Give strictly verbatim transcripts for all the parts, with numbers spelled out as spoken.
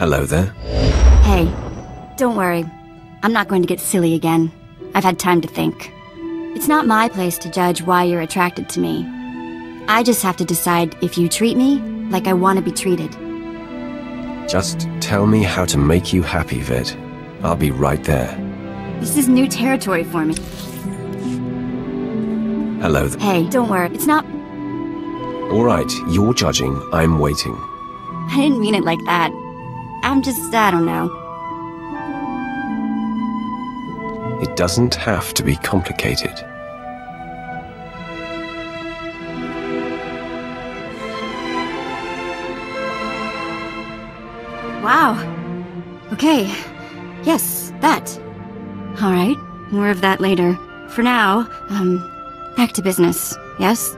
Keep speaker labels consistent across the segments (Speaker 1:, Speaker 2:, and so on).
Speaker 1: Hello there.
Speaker 2: Hey, don't worry. I'm not going to get silly again. I've had time to think. It's not my place to judge why you're attracted to me. I just have to decide if you treat me like I want to be treated.
Speaker 1: Just tell me how to make you happy, Vid. I'll be right there.
Speaker 2: This is new territory for me.
Speaker 1: Hello there.
Speaker 2: Hey, don't worry. It's not...
Speaker 1: All right, you're judging. I'm waiting.
Speaker 2: I didn't mean it like that. I'm just... I don't know.
Speaker 1: It doesn't have to be complicated.
Speaker 2: Wow. Okay. Yes, that. All right, more of that later. For now, um, back to business, yes?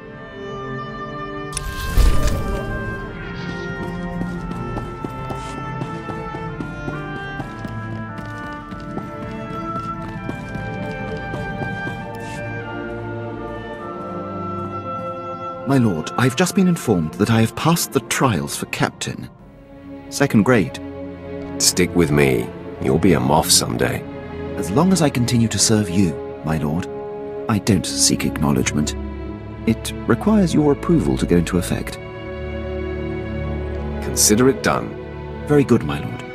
Speaker 3: My lord, I've just been informed that I have passed the trials for captain. Second grade.
Speaker 1: Stick with me. You'll be a moth someday.
Speaker 3: As long as I continue to serve you, my lord, I don't seek acknowledgement. It requires your approval to go into effect.
Speaker 1: Consider it done.
Speaker 3: Very good, my lord.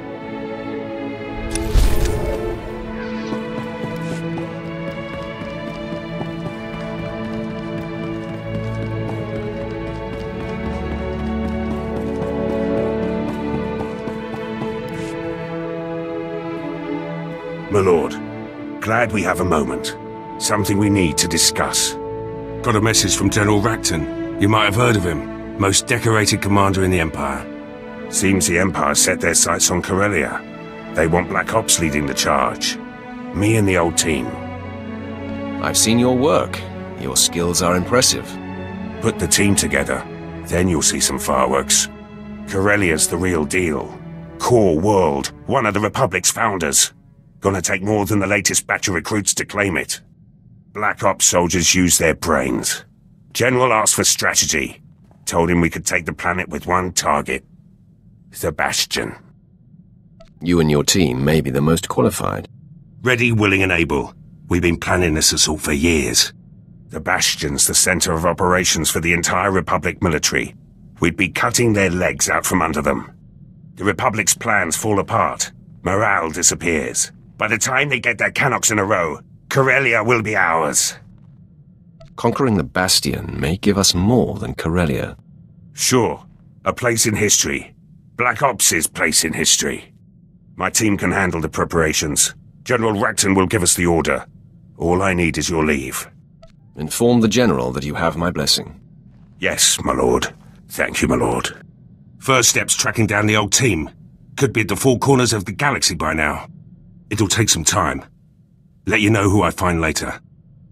Speaker 4: My lord, glad we have a moment. Something we need to discuss.
Speaker 5: Got a message from General Rakton. You might have heard of him. Most decorated commander in the Empire.
Speaker 4: Seems the Empire set their sights on Corellia. They want Black Ops leading the charge. Me and the old team.
Speaker 1: I've seen your work. Your skills are impressive.
Speaker 4: Put the team together, then you'll see some fireworks. Corellia's the real deal. Core World, one of the Republic's founders. Gonna take more than the latest batch of recruits to claim it. Black Ops soldiers use their brains. General asked for strategy. Told him we could take the planet with one target. The Bastion.
Speaker 1: You and your team may be the most qualified.
Speaker 4: Ready, willing and able. We've been planning this assault for years. The Bastion's the center of operations for the entire Republic military. We'd be cutting their legs out from under them. The Republic's plans fall apart. Morale disappears. By the time they get their Canox in a row, Corellia will be ours.
Speaker 1: Conquering the Bastion may give us more than Corellia.
Speaker 4: Sure. A place in history. Black Ops' place in history. My team can handle the preparations. General Rakton will give us the order. All I need is your leave.
Speaker 1: Inform the General that you have my blessing.
Speaker 4: Yes, my lord. Thank you, my lord.
Speaker 5: First step's tracking down the old team. Could be at the four corners of the galaxy by now. It'll take some time. Let you know who I find later.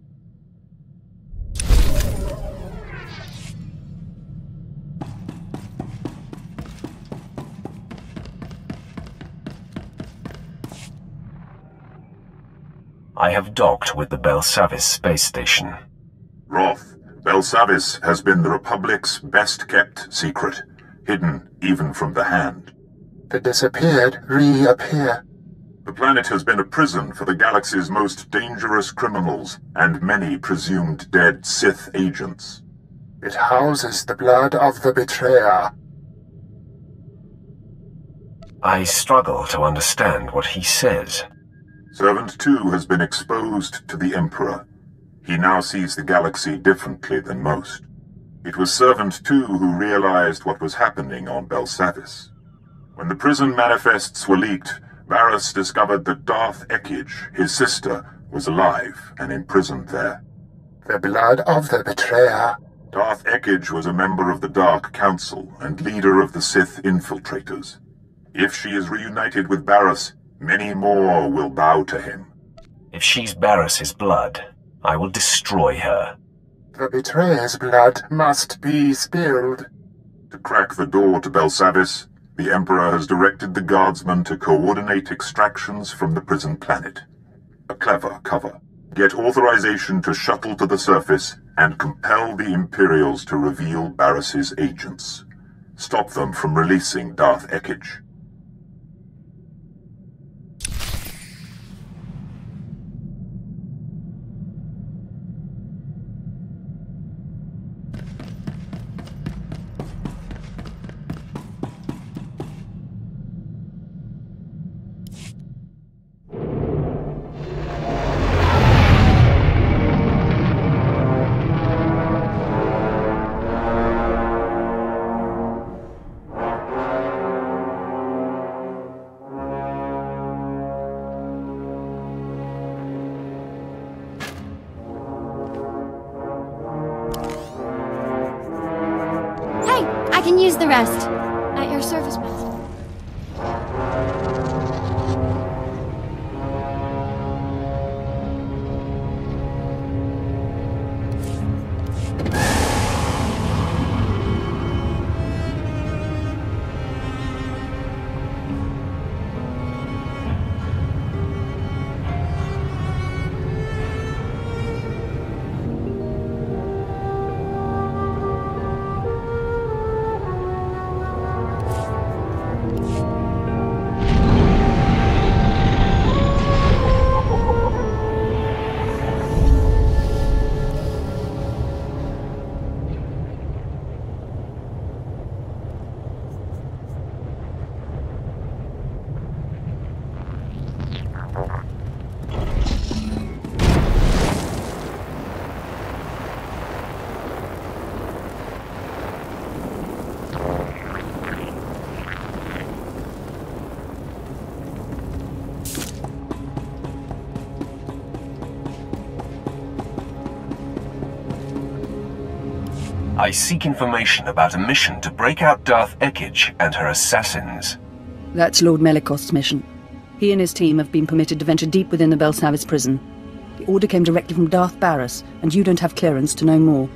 Speaker 1: I have docked with the Belsavis space station.
Speaker 6: Roth, Belsavis has been the Republic's best-kept secret, hidden even from the Hand.
Speaker 7: The disappeared reappear.
Speaker 6: The planet has been a prison for the galaxy's most dangerous criminals and many presumed dead Sith agents.
Speaker 7: It houses the blood of the betrayer.
Speaker 1: I struggle to understand what he says.
Speaker 6: Servant two has been exposed to the Emperor. He now sees the galaxy differently than most. It was Servant two who realized what was happening on Belsavis. When the prison manifests were leaked, Varys discovered that Darth Ekage, his sister, was alive and imprisoned there.
Speaker 7: The blood of the betrayer.
Speaker 6: Darth Ekage was a member of the Dark Council and leader of the Sith infiltrators. If she is reunited with Varys, many more will bow to him.
Speaker 1: If she's Barris's blood, I will destroy her.
Speaker 7: The betrayer's blood must be spilled.
Speaker 6: To crack the door to Belsavis, the Emperor has directed the guardsmen to coordinate extractions from the prison planet. A clever cover. Get authorization to shuttle to the surface and compel the Imperials to reveal Barris's agents. Stop them from releasing Darth Ekage.
Speaker 2: I can use the rest. At your service, Master.
Speaker 1: I seek information about a mission to break out Darth Ekich and her assassins.
Speaker 8: That's Lord Melikost's mission. He and his team have been permitted to venture deep within the Belsavis prison. The order came directly from Darth Baras, and you don't have clearance to know more.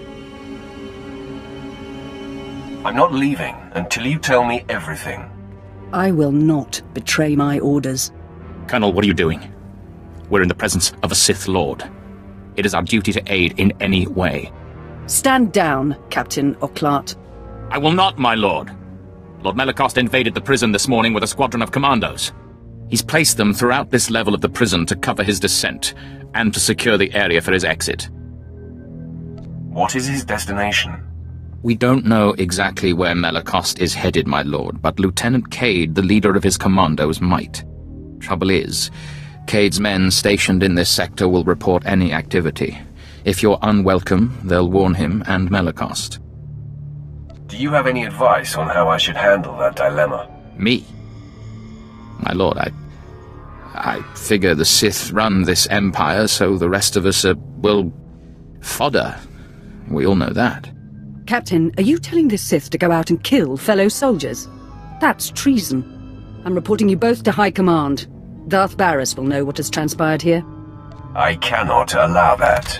Speaker 1: I'm not leaving until you tell me everything.
Speaker 8: I will not betray my orders.
Speaker 9: Colonel, what are you doing? We're in the presence of a Sith Lord. It is our duty to aid in any way.
Speaker 8: Stand down, Captain Oclart.
Speaker 9: I will not, my lord. Lord Melikost invaded the prison this morning with a squadron of commandos. He's placed them throughout this level of the prison to cover his descent, and to secure the area for his exit.
Speaker 1: What is his destination?
Speaker 9: We don't know exactly where Melikost is headed, my lord, but Lieutenant Cade, the leader of his commandos, might. Trouble is, Cade's men stationed in this sector will report any activity. If you're unwelcome, they'll warn him and Melikost.
Speaker 1: Do you have any advice on how I should handle that dilemma?
Speaker 9: Me? My lord, I... I figure the Sith run this empire, so the rest of us are, well, fodder. We all know that.
Speaker 8: Captain, are you telling this Sith to go out and kill fellow soldiers? That's treason. I'm reporting you both to High Command. Darth Baras will know what has transpired here.
Speaker 1: I cannot allow that.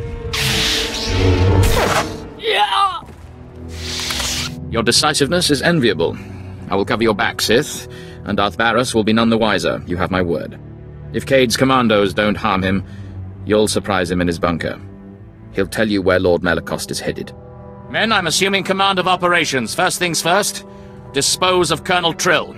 Speaker 9: Yeah! Your decisiveness is enviable. I will cover your back, Sith, and Darth Baras will be none the wiser, you have my word. If Cade's commandos don't harm him, you'll surprise him in his bunker. He'll tell you where Lord Melikost is headed. Men, I'm assuming command of operations. First things first, dispose of Colonel Trill.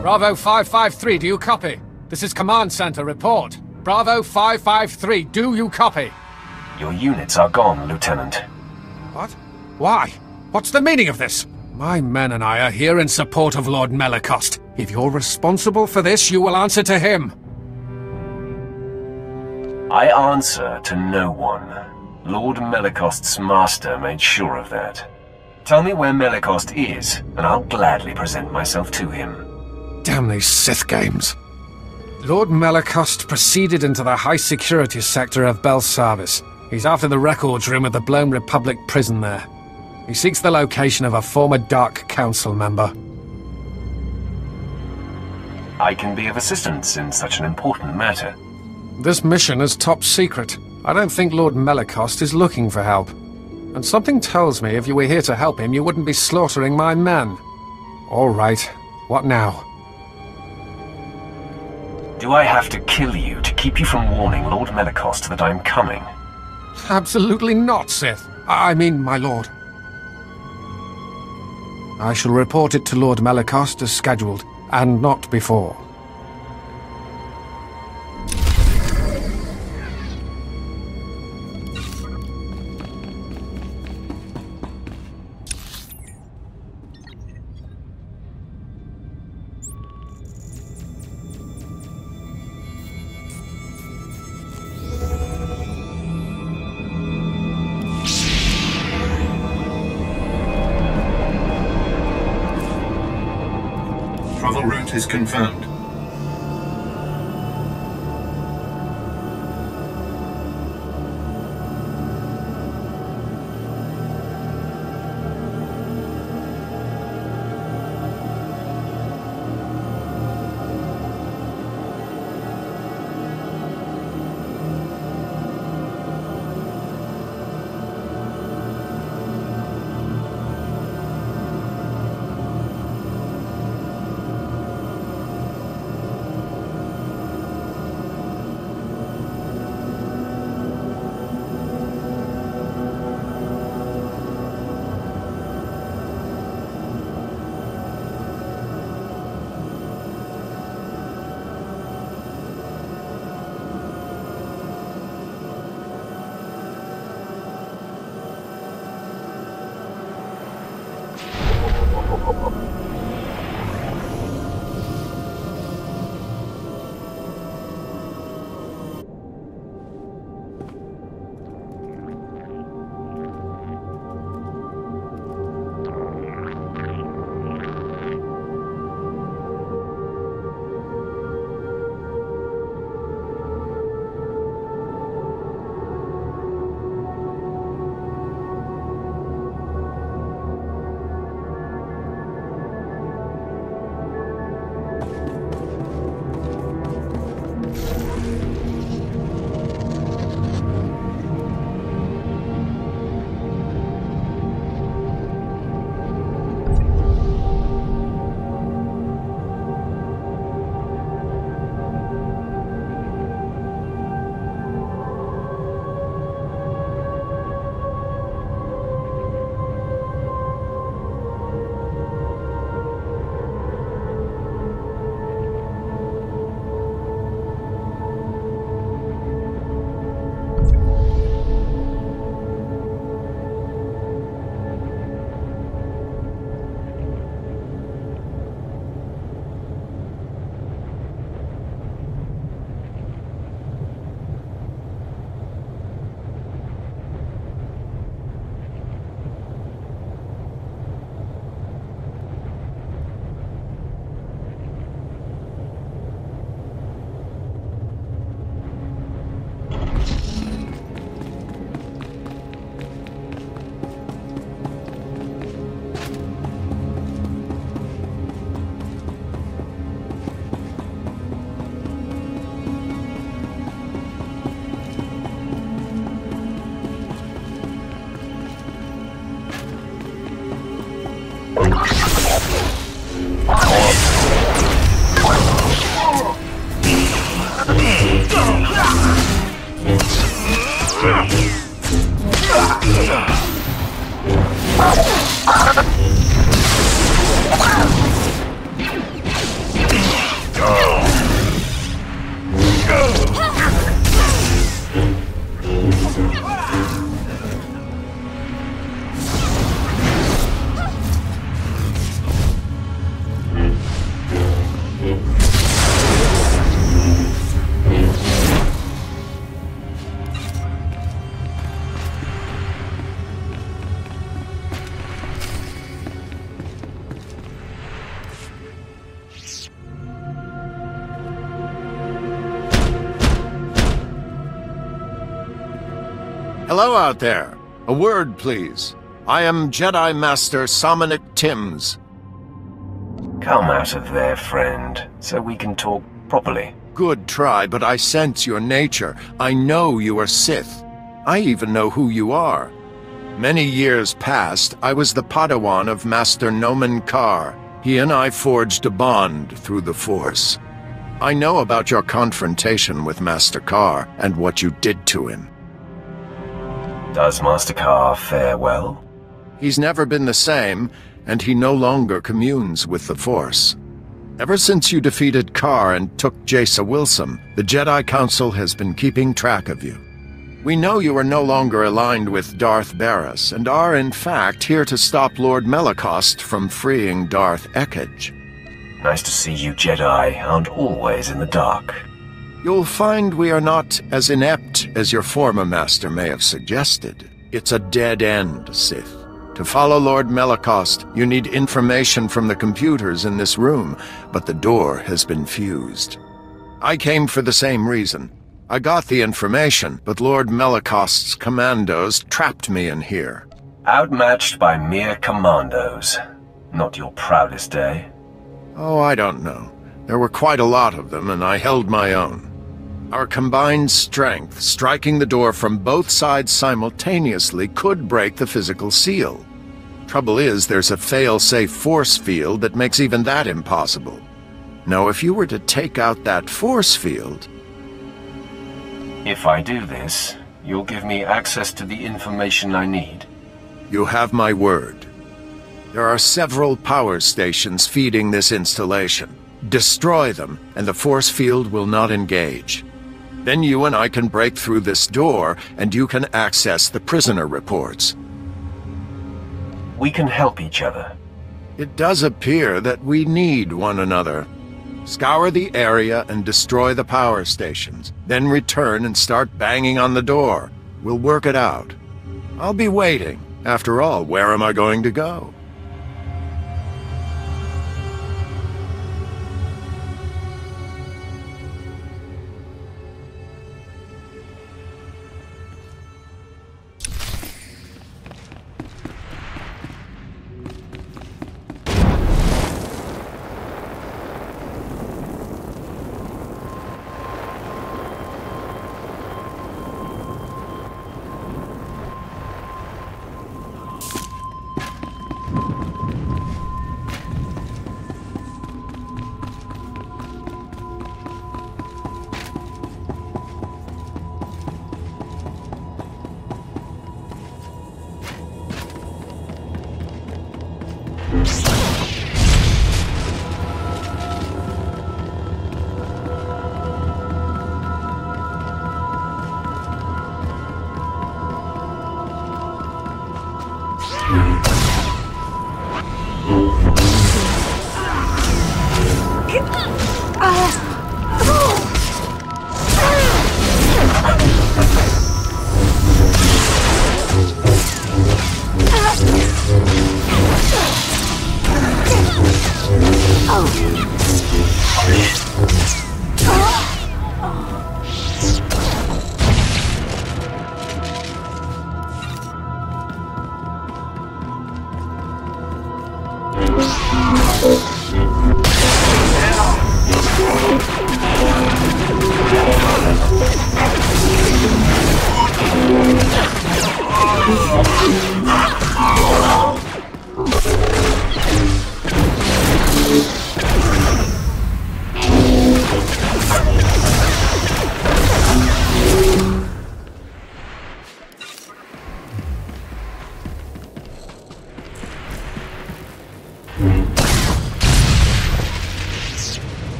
Speaker 10: Bravo five five three, do you copy? This is Command Center, report. Bravo five five three, do you copy?
Speaker 1: Your units are gone, Lieutenant.
Speaker 10: What? Why? What's the meaning of this? My men and I are here in support of Lord Melicost. If you're responsible for this, you will answer to him.
Speaker 1: I answer to no one. Lord Melicost's master made sure of that. Tell me where Melicost is, and I'll gladly present myself to him.
Speaker 10: Damn these Sith games. Lord Melicost proceeded into the high-security sector of Belsavis. He's after the records room at the Blown Republic prison there. He seeks the location of a former Dark Council member.
Speaker 1: I can be of assistance in such an important matter.
Speaker 10: This mission is top secret. I don't think Lord Melicost is looking for help. And something tells me if you were here to help him, you wouldn't be slaughtering my men. All right. What now?
Speaker 1: Do I have to kill you to keep you from warning Lord Melicost that I'm coming?
Speaker 10: Absolutely not, Sith. I mean, my lord. I shall report it to Lord Melicost as scheduled, and not before.
Speaker 11: Travel route is confirmed.
Speaker 12: Hello out there. A word, please. I am Jedi Master Sominic Timms.
Speaker 1: Come out of there, friend, so we can talk properly.
Speaker 12: Good try, but I sense your nature. I know you are Sith. I even know who you are. Many years past, I was the Padawan of Master Nomen Karr. He and I forged a bond through the Force. I know about your confrontation with Master Karr and what you did to him.
Speaker 1: Does Master Karr fare well?
Speaker 12: He's never been the same, and he no longer communes with the Force. Ever since you defeated Karr and took Jace Wilson, the Jedi Council has been keeping track of you. We know you are no longer aligned with Darth Baras, and are in fact here to stop Lord Melicost from freeing Darth Ekage.
Speaker 1: Nice to see you Jedi aren't always in the dark.
Speaker 12: You'll find we are not as inept as your former master may have suggested. It's a dead end, Sith. To follow Lord Melicost, you need information from the computers in this room, but the door has been fused. I came for the same reason. I got the information, but Lord Melicost's commandos trapped me in here.
Speaker 1: Outmatched by mere commandos. Not your proudest day.
Speaker 12: Oh, I don't know. There were quite a lot of them, and I held my own. Our combined strength, striking the door from both sides simultaneously, could break the physical seal. Trouble is, there's a fail-safe force field that makes even that impossible. Now, if you were to take out that force field...
Speaker 1: If I do this, you'll give me access to the information I need.
Speaker 12: You have my word. There are several power stations feeding this installation. Destroy them, and the force field will not engage. Then you and I can break through this door, and you can access the prisoner reports.
Speaker 1: We can help each other.
Speaker 12: It does appear that we need one another. Scour the area and destroy the power stations. Then return and start banging on the door. We'll work it out. I'll be waiting. After all, where am I going to go?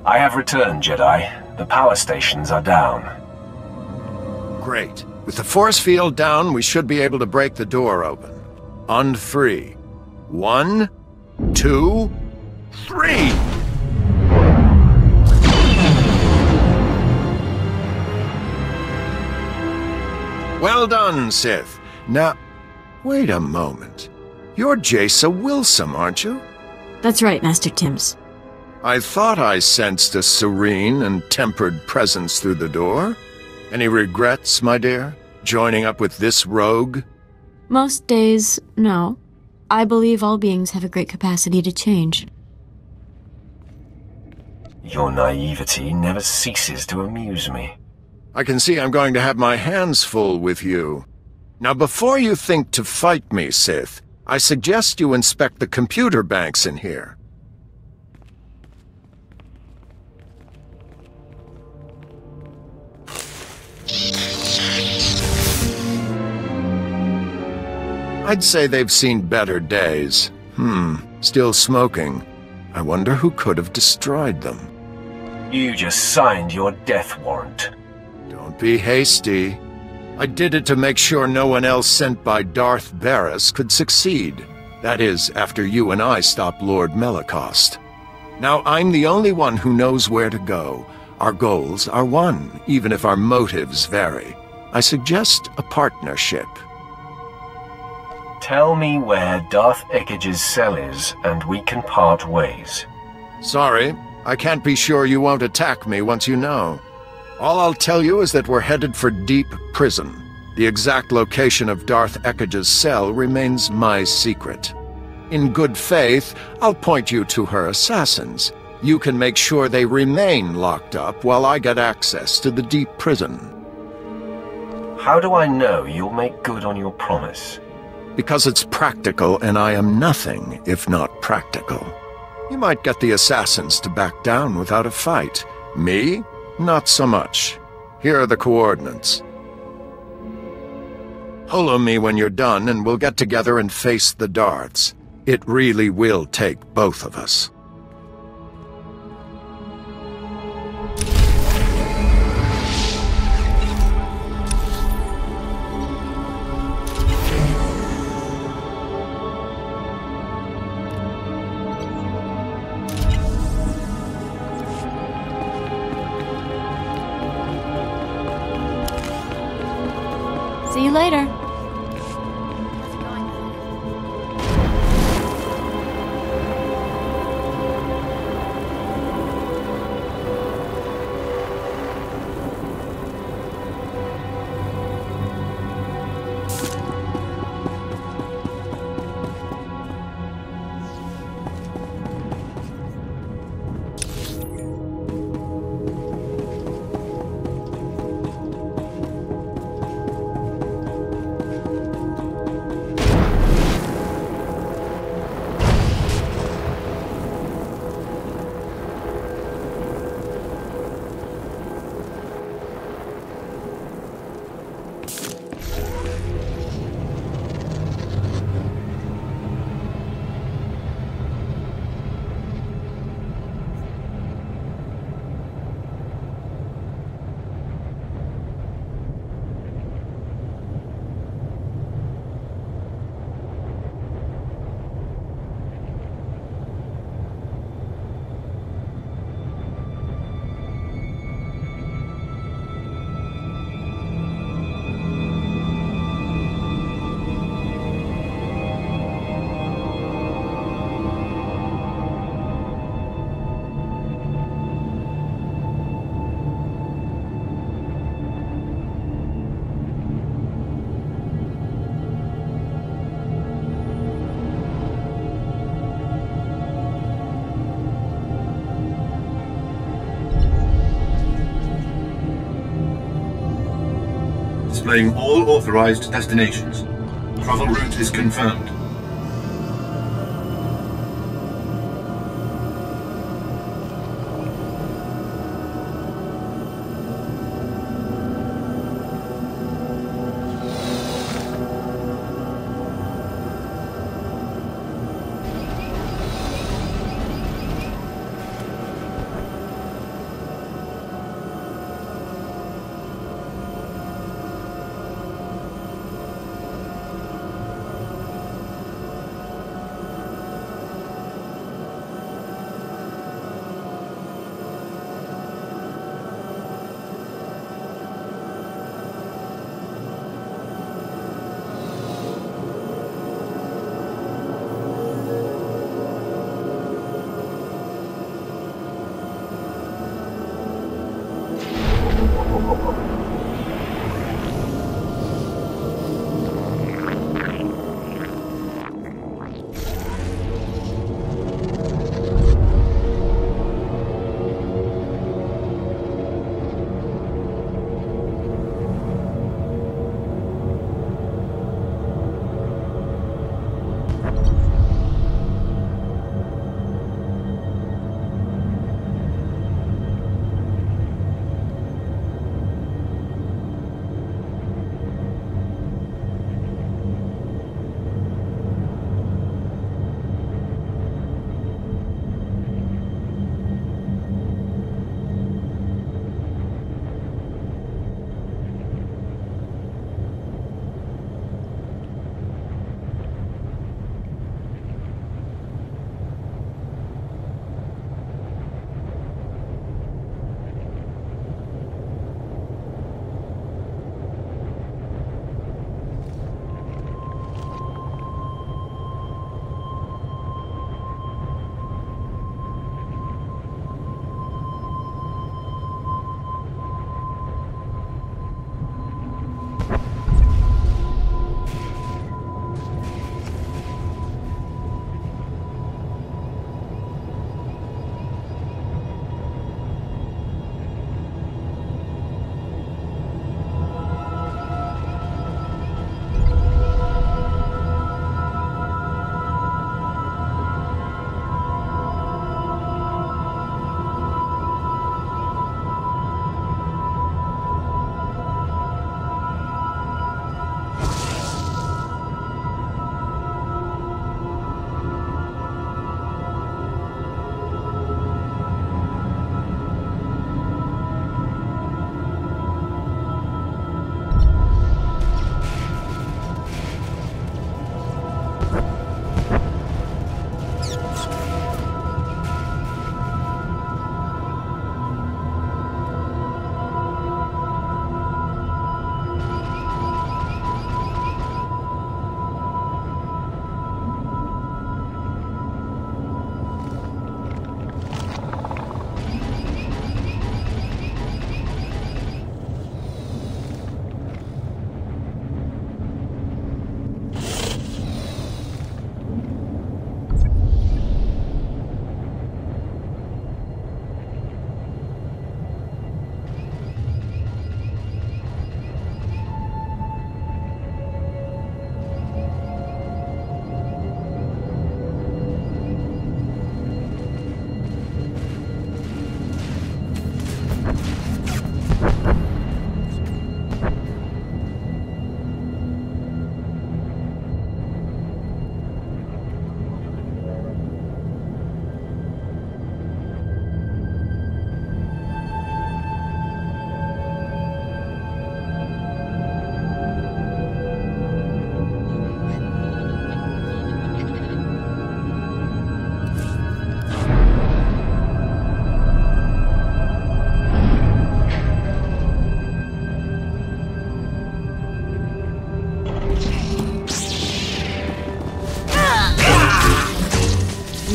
Speaker 1: I have returned, Jedi. The power stations are down.
Speaker 12: Great. With the force field down, we should be able to break the door open. On three. One, two, three! Well done, Sith. Now, wait a moment. You're Jaisa Wilson, aren't you?
Speaker 13: That's right, Master Tims.
Speaker 12: I thought I sensed a serene and tempered presence through the door. Any regrets, my dear, joining up with this rogue?
Speaker 13: Most days, no. I believe all beings have a great capacity to change.
Speaker 1: Your naivety never ceases to amuse me.
Speaker 12: I can see I'm going to have my hands full with you. Now, before you think to fight me, Sith, I suggest you inspect the computer banks in here. I'd say they've seen better days. Hmm, still smoking. I wonder who could have destroyed them.
Speaker 1: You just signed your death warrant.
Speaker 12: Don't be hasty. I did it to make sure no one else sent by Darth Baras could succeed. That is, after you and I stopped Lord Melicost. Now I'm the only one who knows where to go. Our goals are one, even if our motives vary. I suggest a partnership.
Speaker 1: Tell me where Darth Ekige's cell is, and we can part ways.
Speaker 12: Sorry, I can't be sure you won't attack me once you know. All I'll tell you is that we're headed for Deep Prison. The exact location of Darth Ekige's cell remains my secret. In good faith, I'll point you to her assassins. You can make sure they remain locked up while I get access to the Deep Prison.
Speaker 1: How do I know you'll make good on your promise?
Speaker 12: Because it's practical, and I am nothing if not practical. You might get the assassins to back down without a fight. Me? Not so much. Here are the coordinates. Holo me when you're done, and we'll get together and face the Darths. It really will take both of us.
Speaker 13: See you later.
Speaker 11: Displaying all authorized destinations. Travel route is confirmed.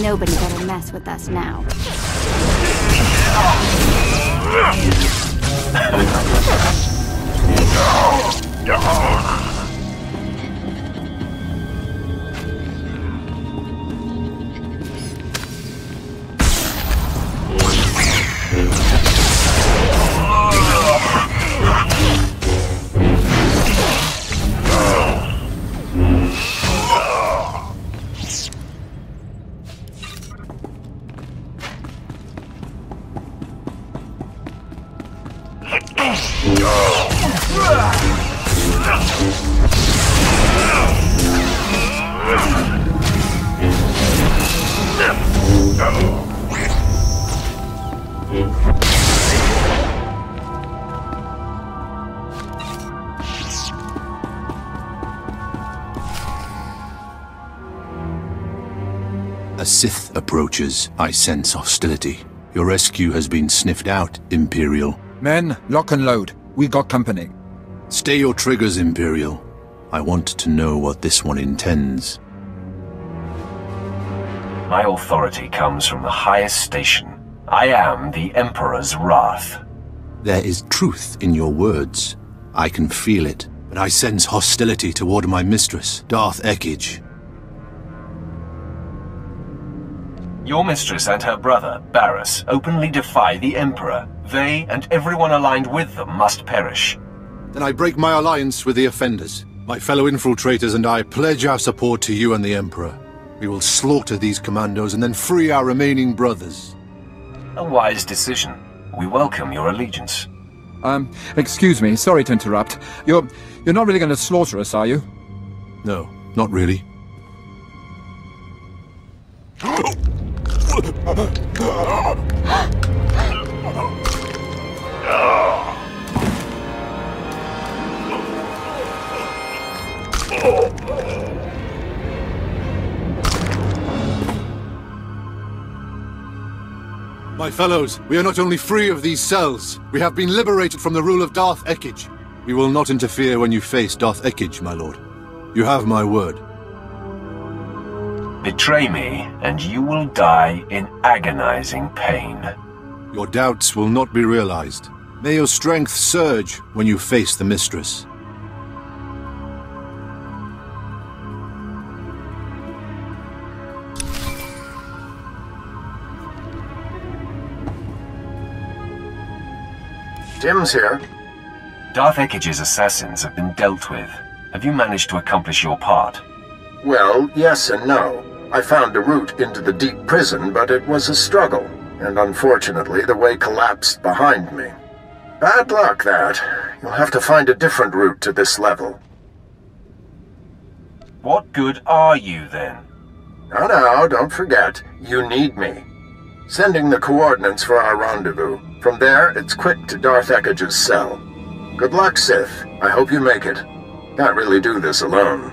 Speaker 2: nobody better mess with us now.
Speaker 14: A Sith approaches. I sense hostility. Your rescue has been sniffed out, Imperial.
Speaker 15: Men, lock and load. We got company.
Speaker 14: Stay your triggers, Imperial. I want to know what this one intends.
Speaker 1: My authority comes from the highest station. I am the Emperor's wrath.
Speaker 14: There is truth in your words. I can feel it, but I sense hostility toward my mistress, Darth Ekij.
Speaker 1: Your mistress and her brother, Barriss, openly defy the Emperor. They and everyone aligned with them must perish.
Speaker 14: Then I break my alliance with the offenders. My fellow infiltrators and I pledge our support to you and the Emperor. We will slaughter these commandos and then free our remaining brothers.
Speaker 1: A wise decision. We welcome your allegiance.
Speaker 15: Um, excuse me, sorry to interrupt. You're... you're not really going to slaughter us, are you?
Speaker 14: No, not really. My fellows, we are not only free of these cells, we have been liberated from the rule of Darth Ekij. We will not interfere when you face Darth Ekij, my lord. You have my word.
Speaker 1: Betray me, and you will die in agonizing pain.
Speaker 14: Your doubts will not be realized. May your strength surge when you face the Mistress.
Speaker 12: Tim's here.
Speaker 1: Darth Ekij's assassins have been dealt with. Have you managed to accomplish your part?
Speaker 12: Well, yes and no. I found a route into the deep prison, but it was a struggle, and unfortunately the way collapsed behind me. Bad luck, that. You'll have to find a different route to this level.
Speaker 1: What good are you, then?
Speaker 12: No, no, don't forget. You need me. Sending the coordinates for our rendezvous. From there, it's quick to Darth Ekij's cell. Good luck, Sith. I hope you make it. Can't really do this alone.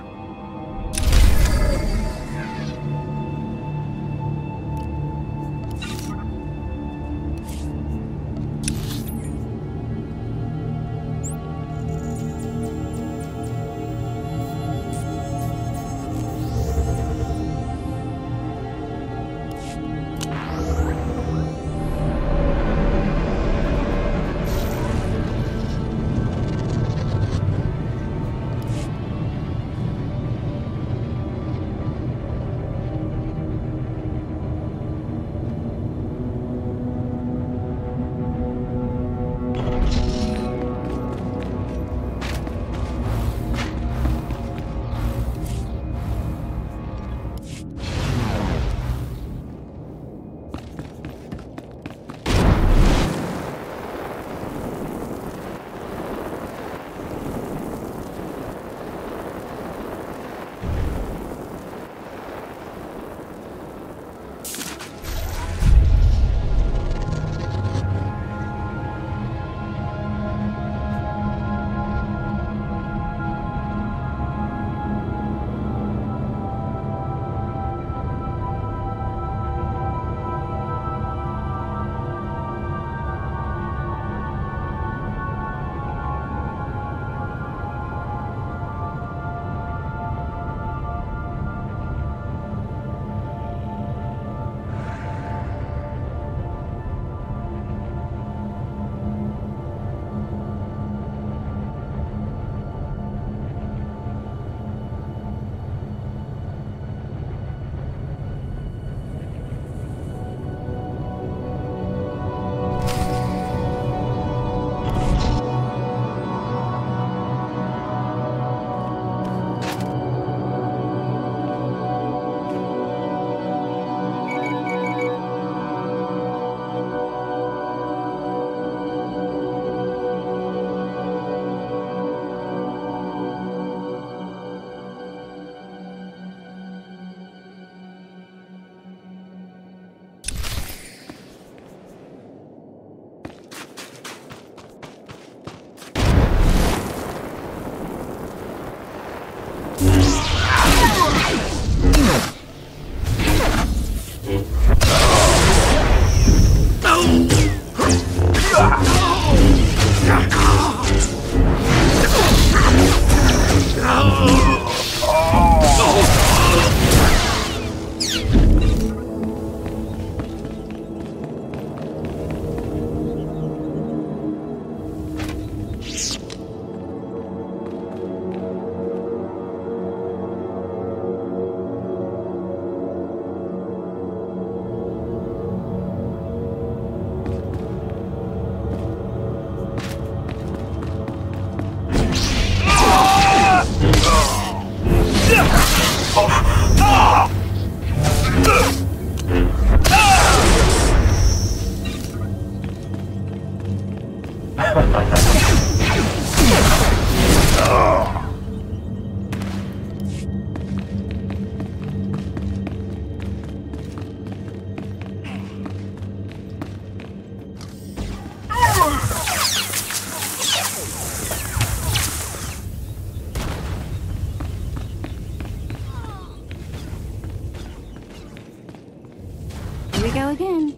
Speaker 2: Here we go again.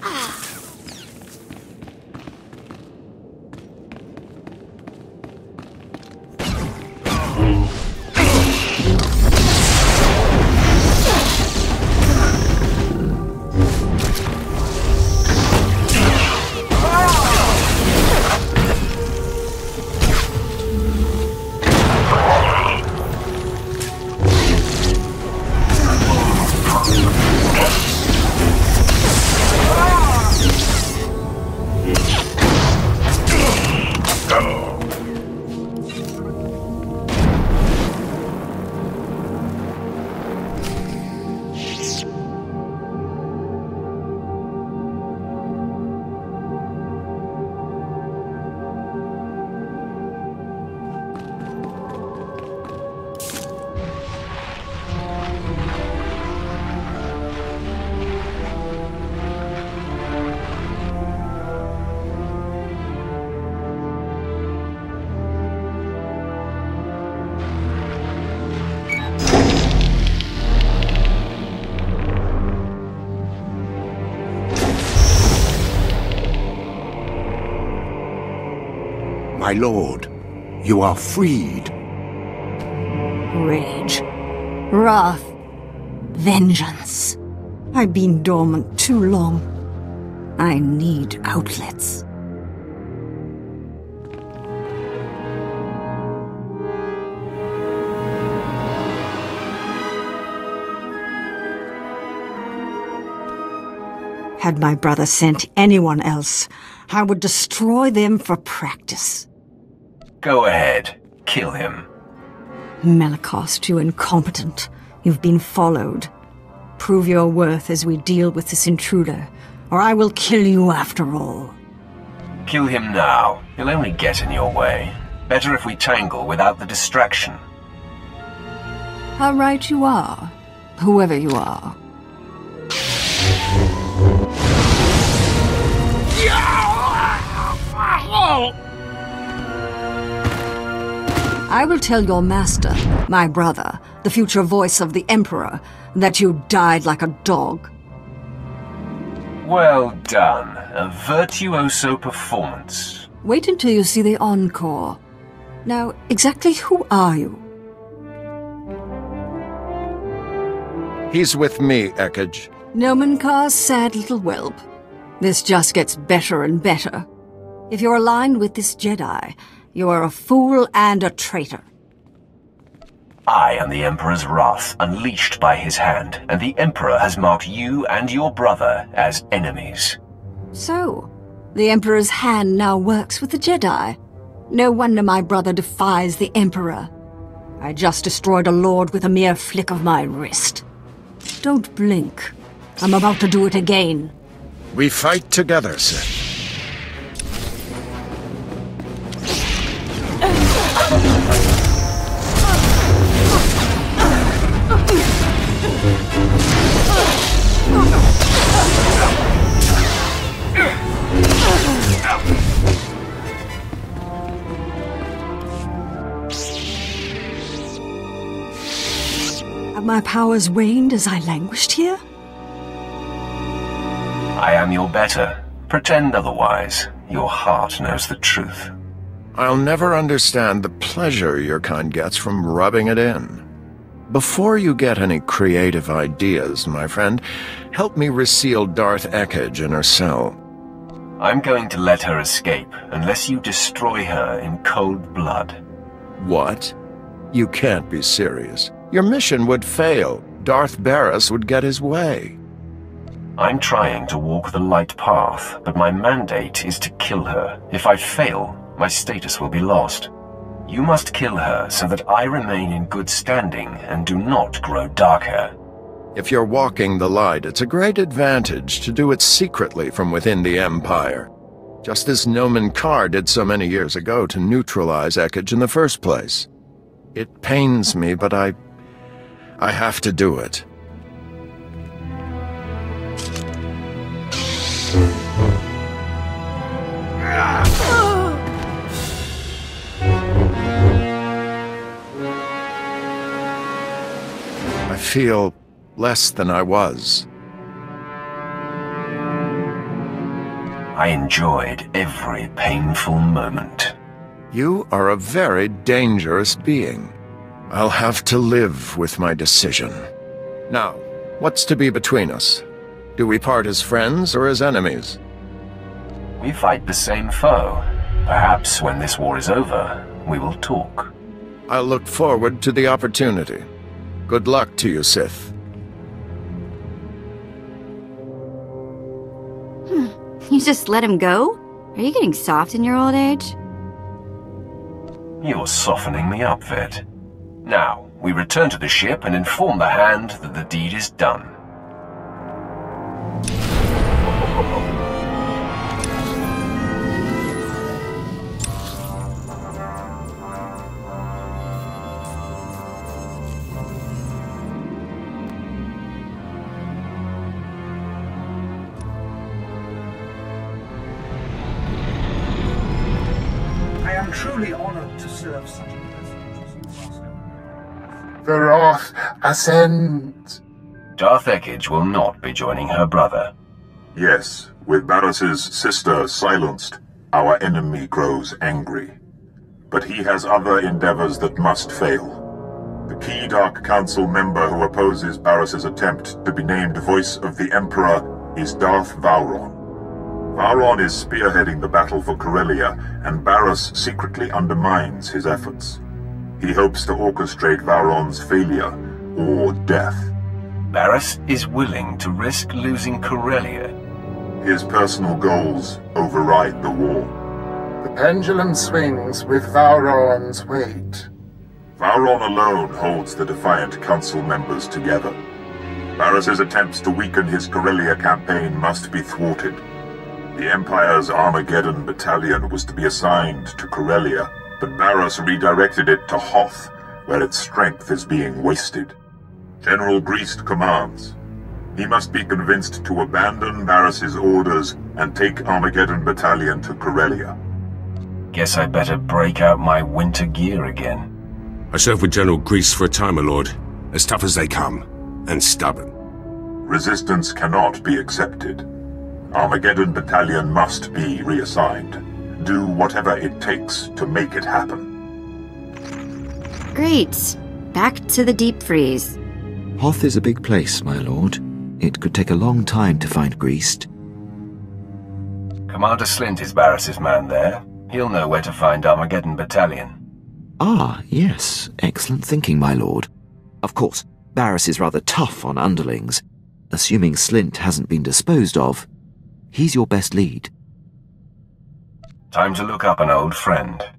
Speaker 12: My lord, you are freed.
Speaker 16: Rage. Wrath. Vengeance. I've been dormant too long. I need outlets. Had my brother sent anyone else, I would destroy them for practice.
Speaker 1: Go ahead. Kill him.
Speaker 16: Malakost, you incompetent. You've been followed. Prove your worth as we deal with this intruder, or I will kill you after all.
Speaker 1: Kill him now. He'll only get in your way. Better if we tangle without the distraction.
Speaker 16: How right you are, whoever you are. I will tell your master, my brother, the future voice of the Emperor, that you died like a dog.
Speaker 1: Well done. A virtuoso performance.
Speaker 16: Wait until you see the encore. Now, exactly who are you?
Speaker 12: He's with me, Ekij.
Speaker 16: Nomenkar's sad little whelp. This just gets better and better. If you're aligned with this Jedi, you are a fool and a traitor.
Speaker 1: I am the Emperor's wrath, unleashed by his hand, and the Emperor has marked you and your brother as enemies.
Speaker 16: So, the Emperor's hand now works with the Jedi. No wonder my brother defies the Emperor. I just destroyed a lord with a mere flick of my wrist. Don't blink. I'm about to do it again.
Speaker 12: We fight together, Sith.
Speaker 16: Have my powers waned as I languished here?
Speaker 1: I am your better. Pretend otherwise. Your heart knows the truth.
Speaker 12: I'll never understand the pleasure your kind gets from rubbing it in. Before you get any creative ideas, my friend, help me reseal Darth Ekij in her cell.
Speaker 1: I'm going to let her escape unless you destroy her in cold blood.
Speaker 12: What? You can't be serious. Your mission would fail. Darth Barris would get his way.
Speaker 1: I'm trying to walk the light path, but my mandate is to kill her. If I fail, my status will be lost. You must kill her so that I remain in good standing and do not grow darker.
Speaker 12: If you're walking the light, it's a great advantage to do it secretly from within the Empire. just as Nomen Karr did so many years ago to neutralize Ekij in the first place. It pains me, but I... I have to do it. I feel less than I was.
Speaker 1: I enjoyed every painful moment.
Speaker 12: You are a very dangerous being. I'll have to live with my decision. Now, what's to be between us? Do we part as friends or as enemies?
Speaker 1: We fight the same foe. Perhaps when this war is over, we will talk.
Speaker 12: I'll look forward to the opportunity. Good luck to you, Sith.
Speaker 2: Hmm. You just let him go? Are you getting soft in your old age?
Speaker 1: You're softening me up, Vet. Now, we return to the ship and inform the Hand that the deed is done.
Speaker 7: Truly honored to serve such a person as you, Master. The wrath ascends.
Speaker 1: Darth Ekij will not be joining her brother.
Speaker 6: Yes, with Barris's sister silenced, our enemy grows angry. But he has other endeavors that must fail. The key Dark Council member who opposes Barris's attempt to be named Voice of the Emperor is Darth Vowron. Vowron is spearheading the battle for Corellia, and Barris secretly undermines his efforts. He hopes to orchestrate Vowron's failure, or death.
Speaker 1: Barris is willing to risk losing Corellia.
Speaker 6: His personal goals override the war.
Speaker 7: The pendulum swings with Vowron's weight.
Speaker 6: Vowron alone holds the defiant Council members together. Barris's attempts to weaken his Corellia campaign must be thwarted. The Empire's Armageddon Battalion was to be assigned to Corellia, but Barris redirected it to Hoth, where its strength is being wasted. General Greast commands. He must be convinced to abandon Barris's orders and take Armageddon Battalion to Corellia.
Speaker 1: Guess I better break out my winter gear again.
Speaker 5: I served with General Greast for a time, my lord. As tough as they come, and stubborn.
Speaker 6: Resistance cannot be accepted. Armageddon Battalion must be reassigned. Do whatever it takes to make it happen.
Speaker 2: Great. Back to the deep freeze.
Speaker 3: Hoth is a big place, my lord. It could take a long time to find Greast.
Speaker 1: Commander Slint is Barris's man there. He'll know where to find Armageddon Battalion.
Speaker 3: Ah, yes. Excellent thinking, my lord. Of course, Barris is rather tough on underlings. Assuming Slint hasn't been disposed of, he's your best lead.
Speaker 1: Time to look up an old friend.